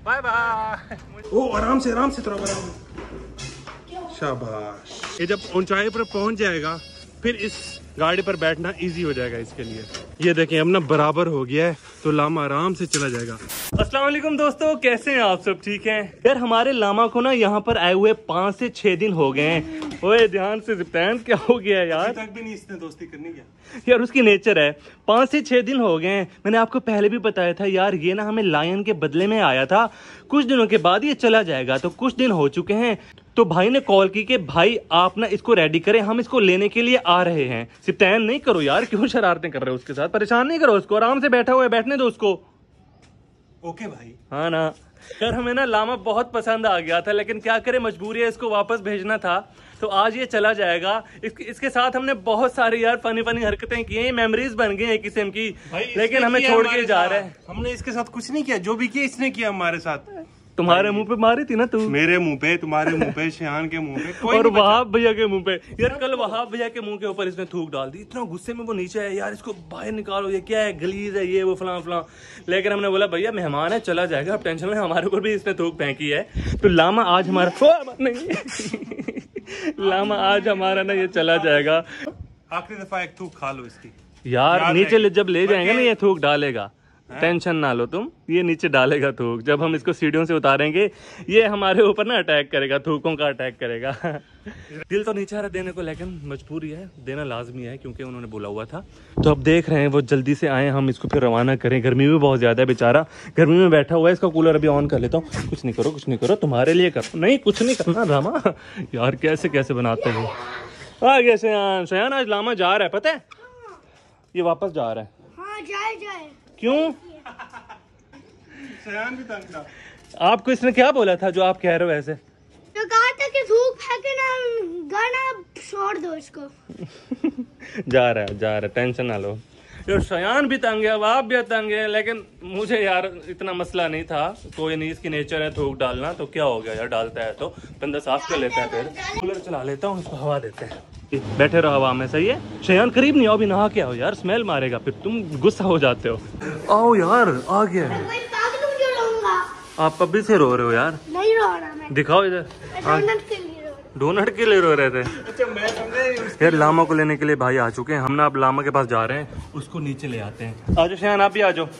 Bye bye. ओ आराम से थोड़ा आराम से। शाबाश। ये जब ऊंचाई पर पहुंच जाएगा फिर इस गाड़ी पर बैठना इजी हो जाएगा इसके लिए। ये देखें अब ना बराबर हो गया है तो लामा आराम से चला जाएगा। अस्सलाम वालेकुम दोस्तों, कैसे हैं आप सब? ठीक हैं यार। हमारे लामा को ना यहाँ पर आए हुए 5 से 6 दिन हो गए हैं। ओए ध्यान से सिप्तान, क्या हो गया यार? तक भी नहीं इसने दोस्ती करनी क्या यार, उसकी नेचर है। 5 से 6 दिन हो गए हैं। मैंने आपको पहले भी बताया था यार, ये ना हमें लायन के बदले में आया था। कुछ दिनों के बाद ये चला जाएगा। तो कुछ दिन हो चुके हैं तो भाई ने कॉल की कि भाई आप ना इसको रेडी करें, हम इसको लेने के लिए आ रहे हैं। सिप्तान नहीं करो यार, क्यों शरारतें कर रहे हो उसके साथ? परेशान नहीं करो उसको, आराम से बैठा हुआ है, बैठने दो उसको। ओके भाई। हाँ ना यार, हमें ना लामा बहुत पसंद आ गया था, लेकिन क्या करें, मजबूरी है, इसको वापस भेजना था। तो आज ये चला जाएगा। इसके साथ हमने बहुत सारी यार फनी हरकतें की हैं, मेमोरीज बन गई हैं किस्म की, लेकिन हमें छोड़ के जा रहा है। हमने इसके साथ कुछ नहीं किया, जो भी किया इसने किया हमारे साथ। तुम्हारे मुंह पे मारी थी ना तू? मेरे मुंह पे, तुम्हारे मुंह पे, शयान के मुंह पे, कोई और वहाब भैया के मुंह पे। यार कल वहाब भैया के मुंह के ऊपर इसने थूक डाल दी। इतना गुस्से में वो नीचे है यार, इसको बाहर निकालो, ये क्या है, गलीज है, ये वो फलां। लेकिन हमने बोला भैया मेहमान है, चला जाएगा, अब टेंशन में। हमारे ऊपर भी इसने थूक फेंकी है। तो लामा आज हमारा नहीं लामा आज हमारा ना ये चला जाएगा। आखिरी दफा एक थूक खा लो इसकी यार। नीचे जब ले जाएंगे ना ये थूक डालेगा, टेंशन ना लो तुम, ये नीचे डालेगा थूक। जब हम इसको सीढ़ियों से उतारेंगे ये हमारे ऊपर ना अटैक करेगा, थूकों का अटैक करेगा। दिल तो नहीं चाह रहा देने को, लेकिन मजबूरी है, देना लाजमी है क्योंकि उन्होंने बोला हुआ था। तो अब देख रहे हैं वो जल्दी से आए, हम इसको फिर रवाना करें। गर्मी भी बहुत ज्यादा है, बेचारा गर्मी में बैठा हुआ है। इसका कूलर अभी ऑन कर लेता हूँ। कुछ नहीं करो, तुम्हारे लिए करो। नहीं कुछ नहीं करना लामा। यार कैसे बनाते हैं। आ गया शयान आज लामा जा रहा है, पता है? ये वापस जा रहा है। हाँ, जाए। क्यों? शयान भी तंग था। आपको इसने क्या बोला था जो आप कह रहे हो ऐसे? तो कहा था कि धूप फेंके ना, गाना छोड़ दो इसको। जा रहा है, टेंशन ना लो। यार शयान भी तंग है, आप भी तंग है, लेकिन मुझे यार इतना मसला नहीं था। कोई नहीं, इसकी नेचर है थूक डालना, तो क्या हो गया यार, डालता है तो बंदा साफ कर लेता है। फिर कूलर चला लेता हूँ, इसको हवा देते हैं। बैठे रहो हवा में, सही है। शयान करीब नहीं आओ, अभी नहा के आओ यार, स्मेल मारेगा फिर, तुम गुस्सा हो जाते हो। आओ यार, आ गया। आप अभी से रो रहे हो यार? नहीं रो रहा मैं। दिखाओ इधर। डोनट के लिए रो रहे थे? अच्छा मैं समझे। यार लामा को लेने के लिए भाई आ चुके हैं। हम ना अब लामा के पास जा रहे हैं, उसको नीचे ले आते हैं। आ जाओ शयान, आप भी आ जाओ।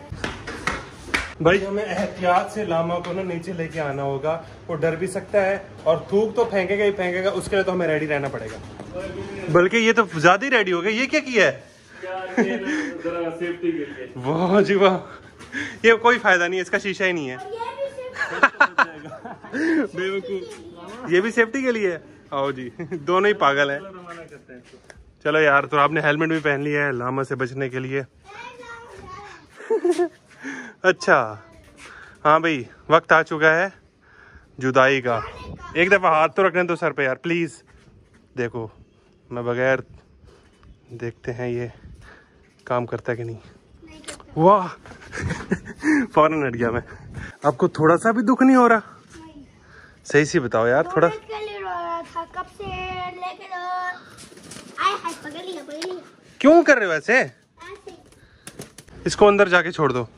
भाई हमें एहतियात से लामा को ना नीचे लेके आना होगा। वो डर भी सकता है और थूक तो फेंकेगा ही फेंकेगा, उसके लिए तो हमें रेडी रहना पड़ेगा। बल्कि ये तो ज्यादा ही रेडी हो गया। ये क्या किया है? सेफ्टी के लिए। वाह जी वाह, ये कोई फायदा नहीं है, इसका शीशा ही नहीं है। बेवकूफ, ये भी सेफ्टी के लिए है। आओ जी, दोनों ही पागल हैं। चलो यार, तो आपने हेलमेट भी पहन लिया है लामा से बचने के लिए। अच्छा हाँ भाई, वक्त आ चुका है जुदाई का। एक दफा हाथ तो रखने दो सर पे यार, प्लीज। देखो मैं बगैर देखते हैं ये काम करता है कि नहीं। वाह फौरन हट गया मैं। आपको थोड़ा सा भी दुख नहीं हो रहा? सही सी बताओ यार, थोड़ा। कब से लेके पकड़ लिया। क्यों कर रहे हो ऐसे? इसको अंदर जाके छोड़ दो।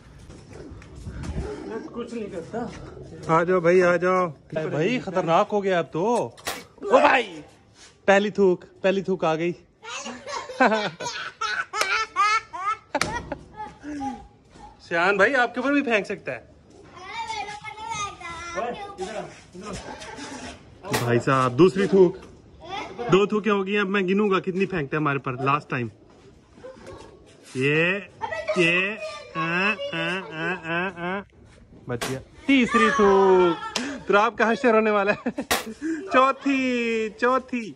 कुछ नहीं करता। आ जाओ भाई, आ जाओ भाई, खतरनाक हो गया अब तो। ओ भाई, पहली थूक आ गई। शयान भाई आपके ऊपर भी फेंक सकता है। भाई साहब दूसरी थूक, 2 थूकें हो गई। अब मैं गिनूंगा कितनी फेंकते हैं हमारे पर लास्ट टाइम। ये बच गया। तीसरी थूक, तो आप कहाँ से रोने वाला है? चौथी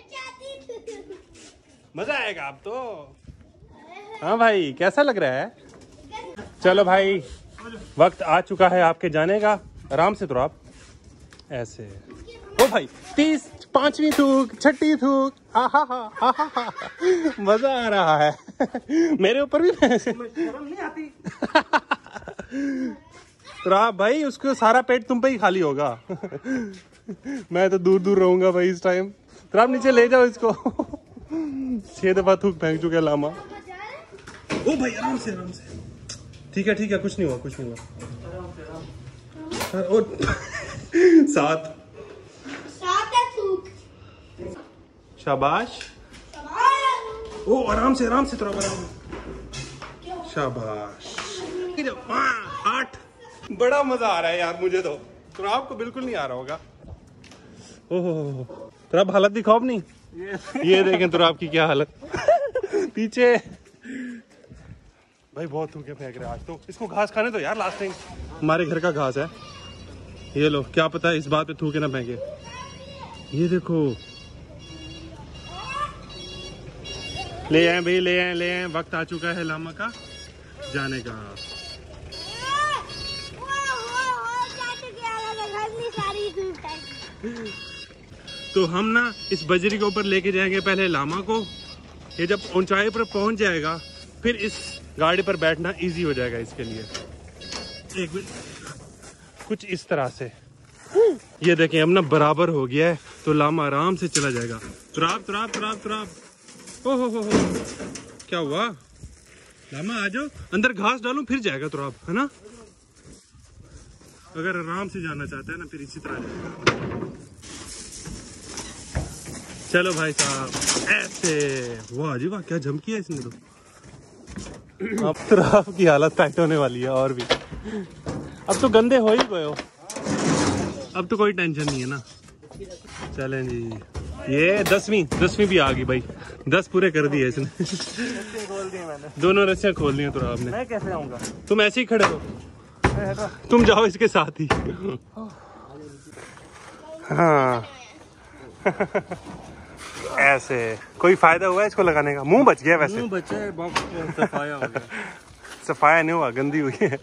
मजा आएगा अब तो। हाँ भाई, कैसा लग रहा है? चलो भाई, वक्त आ चुका है आपके जाने का। आराम से तो आप ऐसे। ओ भाई, 5वीं थूक, 6ठी थूक। आहा, मजा आ रहा है। मेरे ऊपर भी शर्म नहीं आती। तो आप भाई, उसको सारा पेट तुम पे ही खाली होगा। मैं तो दूर रहूंगा भाई इस टाइम। तो आप नीचे ले जाओ इसको। 6 दफा थूक फेंक चुके लामा। ओ भाई आराम से। ठीक है, कुछ नहीं हुआ। और 7 है थूक। शाबाश। ओ आराम से थोड़ा आराम। शाबाश। 8। बड़ा मजा आ रहा है यार मुझे तो आपको बिल्कुल नहीं आ रहा होगा। ओहो तो आप हालत दिखाओ अपनी। ये देखें तो आपकी क्या हालत पीछे। भाई बहुत थूके फेंक रहे आज तो। इसको घास खाने दो यार, लास्ट टाइम हमारे घर का घास है। ये लो, क्या पता है इस बात पे थूके ना फेंके। ये देखो, ले आए भाई, ले आए। वक्त आ चुका है लामा का जाने का। तो हम ना इस बजरी के ऊपर लेके जाएंगे पहले लामा को। ये जब ऊंचाई पर पहुंच जाएगा फिर इस गाड़ी पर बैठना इजी हो जाएगा इसके लिए। एक मिनट, कुछ इस तरह से। ये देखें अब ना बराबर हो गया है तो लामा आराम से चला जाएगा। तुराब। ओहो क्या हुआ? लामा आ जाओ अंदर, घास डालूं फिर जाएगा तुराब, है ना। अगर आराम से जाना चाहता है ना फिर इसी तरह जाएगा। चलो भाई साहब ऐसे। वाह जी वाह, क्या झमकी है इसने तो। अब तुराब की हालत टाइट होने वाली है और भी। अब तो गंदे हो ही गए हो, अब तो कोई टेंशन नहीं है ना। चलें जी, ये 10वीं भी आ गई भाई। 10 पूरे कर दिए इसने। खोल दिए मैंने, दोनों रस्सियां खोल दी तो आपने। मैं कैसे आऊंगा? तुम ऐसे ही खड़े हो, तुम जाओ इसके साथ ही। हाँ ऐसे कोई फायदा हुआ इसको लगाने का? मुंह बच गया वैसे। मुंह बचा है, सफाया हो गया। सफाया नहीं हुआ, गंदी हुई है।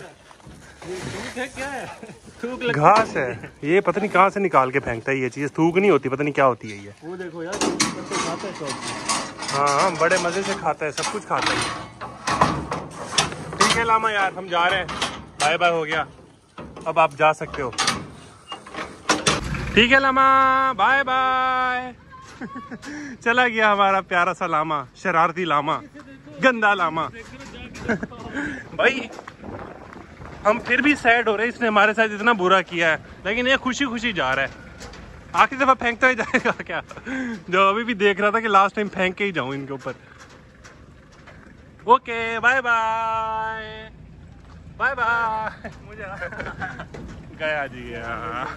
क्या है? थूक घास है ये, पता नहीं कहाँ से निकाल के फेंकता है ये चीज। थूक नहीं होती, पता नहीं क्या होती है ये। वो देखो यार, खाता है सब। हाँ बड़े मजे से खाता है, सब कुछ खाता है। ठीक है लामा यार, हम जा रहे हैं। बाय बाय हो गया, अब आप जा सकते हो। ठीक है लामा, बाय बाय। चला गया हमारा प्यारा सा लामा, शरारती लामा, गंदा लामा। भाई हम फिर भी सैड हो रहे हैं, इसने हमारे साथ इतना बुरा किया है, लेकिन ये खुशी खुशी जा रहा है। आखिरी दफा फेंकता ही जाएगा क्या? जो अभी भी देख रहा था कि लास्ट टाइम फेंक के ही जाऊं इनके ऊपर। Okay bye bye bye bye. मुझे गया जी गया।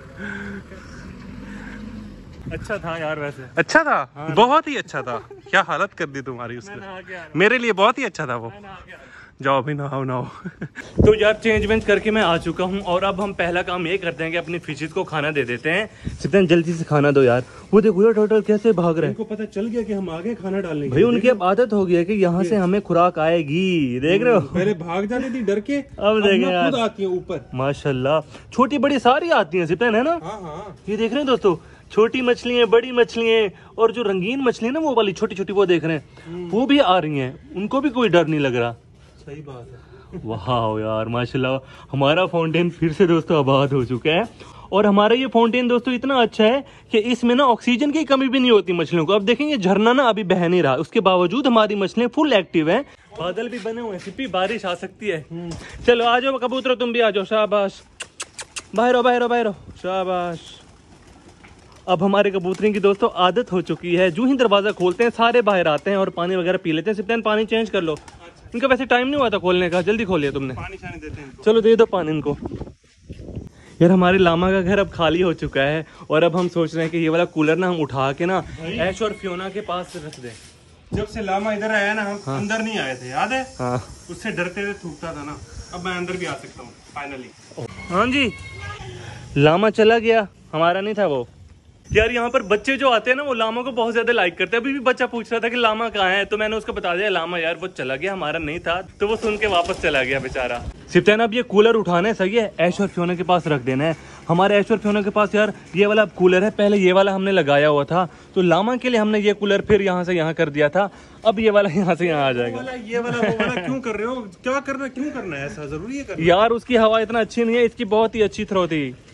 अच्छा था यार वैसे। अच्छा था, हाँ, बहुत ही अच्छा था। क्या हालत कर दी तुम्हारी उसने। मेरे लिए बहुत ही अच्छा था वो। जाओ अभी नहाओ। तो यार चेंज वेंज करके मैं आ चुका हूँ और अब हम पहला काम ये करते हैं कि अपनी फिशेज को खाना दे देते हैं। सिर्फ जल्दी से खाना दो यार। वो देखो यार टर्टल कैसे भाग रहे हैं। इनको पता चल गया कि हम आगे खाना डालने भाई, उनकी अब आदत हो गई है कि यहाँ से हमें खुराक आएगी। देख रहे हो, पहले भाग जाती थी डर के, अब देखें यार खुद आती है ऊपर। माशाल्लाह, छोटी बड़ी सारी आती है सिर्फ, है ना। हाँ। ये देख रहे हैं दोस्तों, छोटी मछलियाँ, बड़ी मछलियाँ, और जो रंगीन मछली है ना वो वाली छोटी छोटी, वो देख रहे हैं, वो भी आ रही हैं। उनको भी कोई डर नहीं लग रहा। सही बात है। वाह यार माशाल्लाह, हमारा फाउंटेन फिर से दोस्तों आबाद हो चुका है। और हमारा ये फाउंटेन दोस्तों इतना अच्छा है कि इसमें ना ऑक्सीजन की कमी भी नहीं होती मछलियों को। अब देखेंगे झरना ना अभी बह नहीं रहा, उसके बावजूद हमारी मछलियां फुल एक्टिव हैं। बादल भी बने हुए हैं, सिर्फ बारिश आ सकती है। चलो आ जाओ कबूतर, तुम भी आ जाओ। शाबाश, बाहर शाबाश। अब हमारे कबूतरों की दोस्तों आदत हो चुकी है, जो ही दरवाजा खोलते हैं सारे बाहर आते हैं और पानी वगैरह पी लेते हैं। सिर्फ पानी चेंज कर लो। इनका वैसे टाइम नहीं हुआ था खोलने का, जल्दी खोल लिया तुमने। पानी छाने देते हैं इनको। चलो दे दो पानी इनको। यार हमारे लामा का घर अब खाली हो चुका है और अब हम सोच रहे हैं कि ये वाला कूलर ना हम उठा के ना ऐश और फियोना के पास रख दें। जब से लामा इधर आया ना, हम अंदर नहीं आए थे, याद है? हाँ, उससे डरते हुए थूकता था ना। अब मैं अंदर भी आ सकता हूँ फाइनली। हाँ जी, लामा चला गया, हमारा नहीं था वो। यार यहाँ पर बच्चे जो आते हैं ना वो लामा को बहुत ज्यादा लाइक करते हैं। अभी भी बच्चा पूछ रहा था कि लामा कहाँ है, तो मैंने उसको बता दिया लामा यार वो चला गया, हमारा नहीं था। तो वो सुन के वापस चला गया बेचारा। सिप्तान अब ये कूलर उठाना है, सही है, ऐश और फियोना के पास रख देना है। हमारे ऐश और फियोना के पास यार ये वाला कूलर है, पहले ये वाला हमने लगाया हुआ था, तो लामा के लिए हमने ये कूलर फिर यहाँ से यहाँ कर दिया था। अब ये वाला यहाँ से यहाँ आ जाएगा। ये वाला वो वाला क्यों कर रहे हो? क्या करना, क्यों करना है ऐसा? जरूरी है करना? यार उसकी हवा इतना अच्छी नहीं है, इसकी बहुत ही अच्छी थ्रो थी।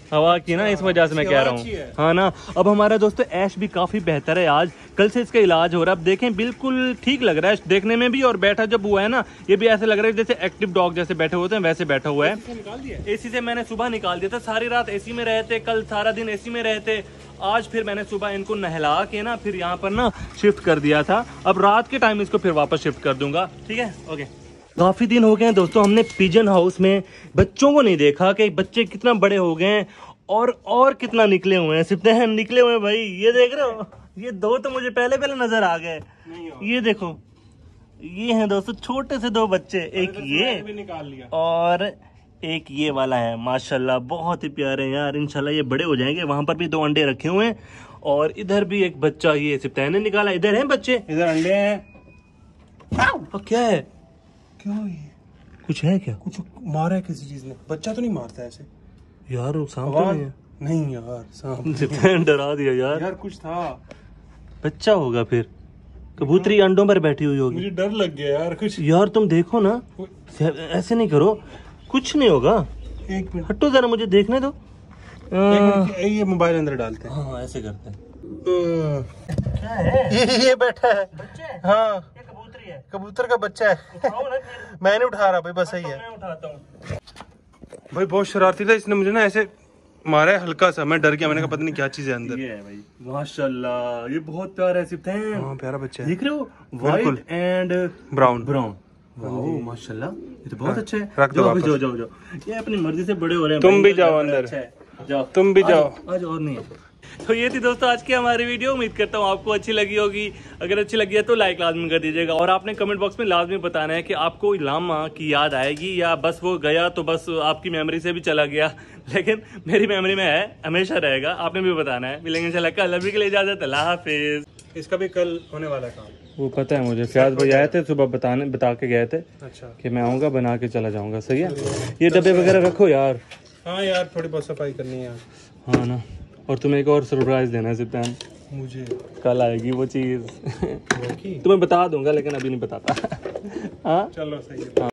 हवा की ना, इस वजह से मैं कह रहा हूँ। हाँ ना। अब हमारा दोस्तों ऐश भी काफी बेहतर है आज, कल से इसका इलाज हो रहा है। अब देखें बिल्कुल ठीक लग रहा है देखने में भी, और बैठा जब हुआ है ना ये भी ऐसे लग रहा है जैसे एक्टिव डॉग जैसे बैठे होते हैं वैसे बैठा हुआ है। एसी से मैंने सुबह निकाल दिया था, सारी रात एसी में रहते, कल सारा दिन एसी में रहते। आज फिर मैंने सुबह इनको नहला के ना फिर यहाँ पर ना शिफ्ट कर दिया था। अब रात के टाइम इसको फिर वापस शिफ्ट कर दूंगा, ठीक है। ओके, काफी दिन हो गए हैं दोस्तों हमने पिजन हाउस में बच्चों को नहीं देखा कि बच्चे कितना बड़े हो गए हैं और कितना निकले हुए हैं। सिर्फ निकले हुए हैं भाई, ये देख रहे हो, ये दो तो मुझे पहले नजर आ गए। ये देखो, ये हैं दोस्तों छोटे से दो बच्चे, एक ये भी निकाल लिया और एक ये वाला है। माशाल्लाह बहुत ही प्यारे हैं यार, इंशाल्लाह ये बड़े हो जाएंगे। वहां पर भी 2 अंडे रखे हुए हैं और इधर भी एक बच्चा, ये सिप्तान ने निकाला। इधर हैं बच्चे, इधर अंडे हैं। और क्या है, क्यों ये कुछ है क्या? कुछ मारा है किसी चीज ने? बच्चा तो नहीं मारता ऐसे यार वो सांप तो नहीं है? नहीं यार, सांप सिप्तान डरा दिया यार। यार कुछ था, बच्चा होगा फिर, कबूतरी अंडों पर बैठी हुई होगी। मुझे डर लग गया यार कुछ। यार तुम देखो ना, ऐसे नहीं करो, कुछ नहीं होगा। एक मिनट, हटो जरा मुझे देखने दो। ये मोबाइल अंदर डालते हैं। हाँ ऐसे करते हैं। क्या है ये बैठा है? हाँ ये कबूतरी है, कबूतर का बच्चा है। उठाओ ना फिर। मैं नहीं उठा रहा भाई, बस सही है मैं उठाता हूँ। भाई। बहुत शरारती था, इसने मुझे ना ऐसे मारा है हल्का सा, मैं डर गया, मैंने कहा पता नहीं क्या चीज है अंदर। ये है भाई, माशाल्लाह ये बहुत प्यारा है सिप्तान। हाँ प्यारा बच्चा है, देख रहे हो, व्हाइट एंड ब्राउन। वाओ माशाल्लाह, ये तो बहुत अच्छा है। रख दो वापस। जाओ। ये अपनी मर्जी से बड़े हो रहे हैं। तुम भाई, भी जाओ अच्छा अंदर। है। जाओ तुम भी जाओ। आज और नहीं है। तो ये थी दोस्तों आज की हमारी वीडियो, उम्मीद करता हूँ आपको अच्छी लगी होगी। अगर अच्छी लगी है तो लाइक लाजमी कर दीजिएगा, और आपने कमेंट बॉक्स में लाजमी बताना है कि आपको लामा की याद आएगी या बस वो गया तो बस आपकी मेमोरी से भी चला गया, लेकिन मेरी मेमोरी में है, हमेशा रहेगा। आपने भी बताना है। मिलेंगे इंशाल्लाह कल, अभी के लिए इजाजत, अल्लाह हाफिज। इसका भी कल होने वाला काम। वो पता है मुझे, फयाज भाई आए थे सुबह बता के गए थे अच्छा कि मैं आऊँगा बना के चला जाऊँगा। सही है, ये डब्बे वगैरह रखो यार। हाँ यार थोड़ी बहुत सफाई करनी है यार। हाँ ना, और तुम्हें एक और सरप्राइज देना है सिप्तान, मुझे कल आएगी वो चीज़। तुम्हें बता दूंगा लेकिन अभी नहीं बताता। हाँ चलो सही है।